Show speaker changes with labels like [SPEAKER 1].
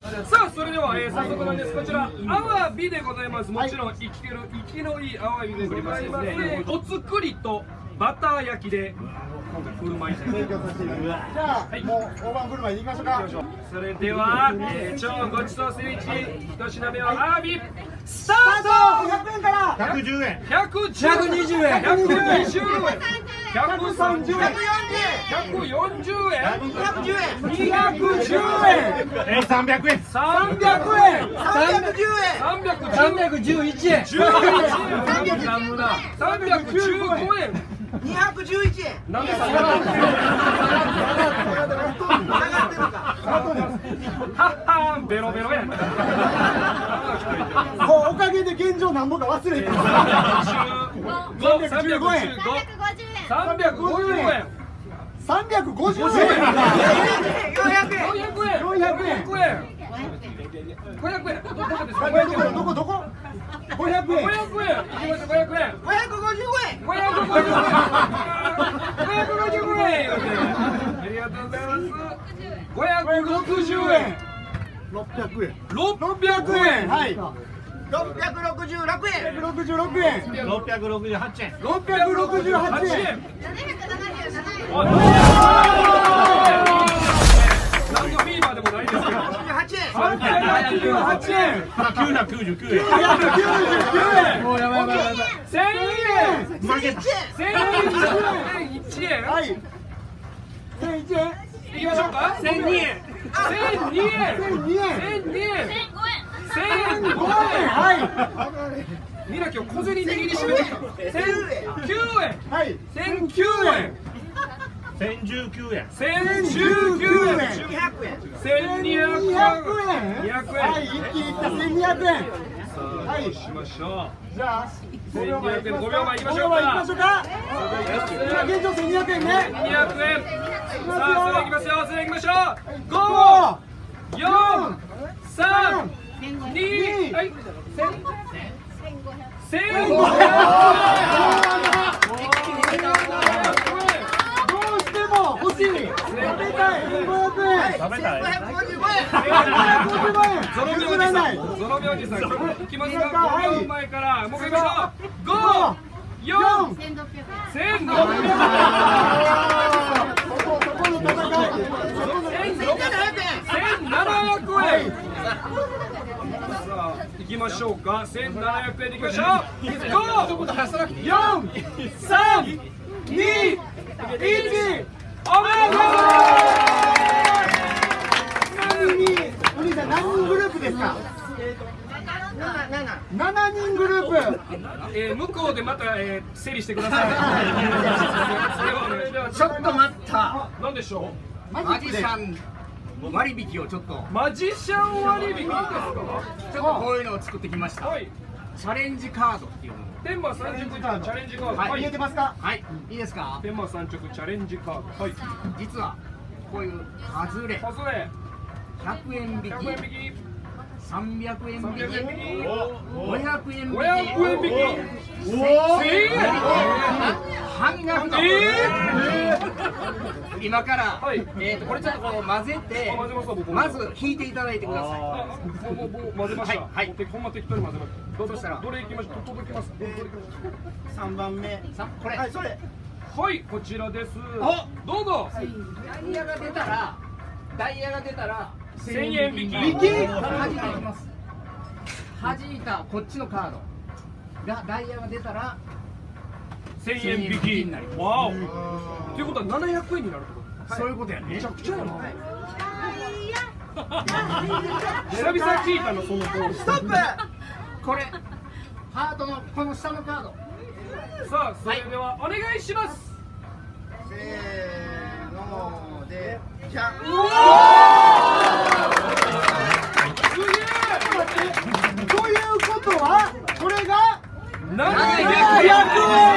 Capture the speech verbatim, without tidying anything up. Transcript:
[SPEAKER 1] さあそれでは、えー、早速なんです。こちらアワビでございます。もちろん生きてる生きのいいアワビでございますね。お作りとバター焼きで今回振る舞いたいと思います。
[SPEAKER 2] じゃあ、もう大盤振る舞いでいきましょうか。
[SPEAKER 1] それでは、えー、超ごちそうセイチ一品目はアワビスタート。
[SPEAKER 2] ひゃくえんから
[SPEAKER 3] ひゃくじゅうえん、
[SPEAKER 1] ひゃくじゅう、ひゃくにじゅうえん、ひゃくにじゅうえん、ひゃくさんじゅうえん、ひゃくよんじゅうえん、にひゃくじゅうえん、にひゃくじゅうえん、
[SPEAKER 3] えー、さんびゃくえん、
[SPEAKER 1] さんびゃくえん、
[SPEAKER 2] さんびゃくじゅうえん、
[SPEAKER 1] さんびゃく
[SPEAKER 2] さんびゃくじゅういちえん、
[SPEAKER 1] じゅういちえん、さんびゃくじゅうごえん、
[SPEAKER 2] にひゃくじゅういちえん。
[SPEAKER 1] なんで下がってるの？はっはーベロベロやん。
[SPEAKER 2] もうおかげで現状なんぼか忘れてる。
[SPEAKER 1] さんびゃくじゅうごえん、さんびゃくごじゅうえん、
[SPEAKER 2] さんびゃくごじゅうえん、
[SPEAKER 1] よんひゃくえん、
[SPEAKER 2] よんひゃくえん、
[SPEAKER 1] ごひゃくえん、ごひゃくえん、どこですか？
[SPEAKER 2] どこどこ？ごひゃくえん、
[SPEAKER 1] ごひゃくえん、いきましょう。ごひゃくえん、
[SPEAKER 2] ごひゃくごじゅうごえん、
[SPEAKER 1] ごひゃくごじゅうごえん、ごひゃくごじゅうごえん。ありがとうございます。ごひゃくろくじゅうえん、
[SPEAKER 2] ろっぴゃくえん、
[SPEAKER 1] ろっぴゃくえん、
[SPEAKER 2] はい、ろっぴゃくろくじゅうろくえん、ろっぴゃくろくじゅうろくえん、
[SPEAKER 3] ろっぴゃくろくじゅうはちえん、
[SPEAKER 2] ろっぴゃくろくじゅうはちえん。
[SPEAKER 1] なんかフィーバーでもないですけど。
[SPEAKER 2] さんびゃくはちじゅうはちえん、
[SPEAKER 3] きゅうひゃくきゅうじゅうきゅうえん、
[SPEAKER 2] きゅうひゃくきゅうじゅうきゅうえん、もうやばいやばいやばい、
[SPEAKER 1] せんえん、
[SPEAKER 3] 負けた。
[SPEAKER 1] せんいちえん、
[SPEAKER 2] はい、せんいちえん、
[SPEAKER 1] いきましょうか。せんにえん、せんにえん、
[SPEAKER 2] せんにえん、
[SPEAKER 1] せんにえん、せんごえん、
[SPEAKER 2] はい、
[SPEAKER 1] みんな今日小銭握りしめてきた。せんきゅうえん、
[SPEAKER 2] はい、
[SPEAKER 1] せんきゅうえん、
[SPEAKER 3] せんじゅうきゅうえん、
[SPEAKER 1] せんじゅうきゅうえん、せんにひゃくえん、
[SPEAKER 2] にひゃくえん、はい、一気にいったせんにひゃくえん、はい、
[SPEAKER 1] しましょう。
[SPEAKER 2] じゃあごびょうまえいきます
[SPEAKER 1] ごびょうまえいきましょう
[SPEAKER 2] か。
[SPEAKER 1] か。
[SPEAKER 2] 今現状せんにひゃくえんね。
[SPEAKER 1] にひゃくえん。さあ、それいきますよ。それいきましょう。ご、よん、さん、に、はい、せんごひゃくえん。
[SPEAKER 2] どうしても欲しい。食べたい。せんごひゃくえん。
[SPEAKER 3] 食べたい。
[SPEAKER 2] せんごひゃくごじゅうごえん。
[SPEAKER 1] ゾロ目おじさん、ゾロ目おじさん、いきますか。ごびょうまえから、もう一回いきましょう。ご、よん、せんろっぴゃくえん。せんろっぴゃくえん。せんななひゃくえん。さあ、行きましょうか。せんななひゃくえんでいきましょう。ご、よん、さん、に、いち、おめでとう。
[SPEAKER 2] お兄さん何人グループですか？ななにんグループ。
[SPEAKER 1] えー、向こうでまた、えー、整理してください。
[SPEAKER 4] ちょっと待った。
[SPEAKER 1] なんでしょう。
[SPEAKER 4] マジシャン割引をちょっと。
[SPEAKER 1] マジシャン割引ですか。
[SPEAKER 4] ちょっとこういうのを作ってきました。
[SPEAKER 1] はい。
[SPEAKER 4] チャレンジカードっていうの。
[SPEAKER 1] 天満三直チャレンジカード。
[SPEAKER 4] はい。
[SPEAKER 2] 見えてますか？
[SPEAKER 4] はい。いいですか？
[SPEAKER 1] 天満三直チャレンジカード。はい。
[SPEAKER 4] 実はこういう外れ。
[SPEAKER 1] 外れ。
[SPEAKER 4] ひゃくえん引き。
[SPEAKER 1] ひゃくえん引き。
[SPEAKER 4] さんびゃくえん引き。
[SPEAKER 1] さんびゃくえん引き。
[SPEAKER 4] ごひゃくえん引き。
[SPEAKER 1] ごひゃくえん引き。
[SPEAKER 4] せんえん。半額の。今からえっとこれちょっとこう混ぜて、まず引いていただいてください。
[SPEAKER 1] もうもうもう混ぜました。はい。ほんま適当に混ぜました。どうしたらどれいきましょう。届きます。
[SPEAKER 2] 三番目。
[SPEAKER 4] これ。
[SPEAKER 2] はい、それ。
[SPEAKER 1] はい、こちらです。どうぞ。
[SPEAKER 4] ダイヤが出たら、ダイヤが出たら
[SPEAKER 1] せんえん引き。
[SPEAKER 4] 引き。弾いていきます。弾いたこっちのカードがダイヤが出たら
[SPEAKER 1] せんえん引きになります。わお。ということはななひゃくえんになるってこと。
[SPEAKER 4] そういうことやね。
[SPEAKER 1] めちゃくちゃやな。久々聞いたのそのポーズ。
[SPEAKER 2] ストップ。
[SPEAKER 4] これハートのこの下のカード。
[SPEAKER 1] さあ、それではお願いします。
[SPEAKER 2] せーので、じゃん。ということはこれが
[SPEAKER 1] ななひゃくえん。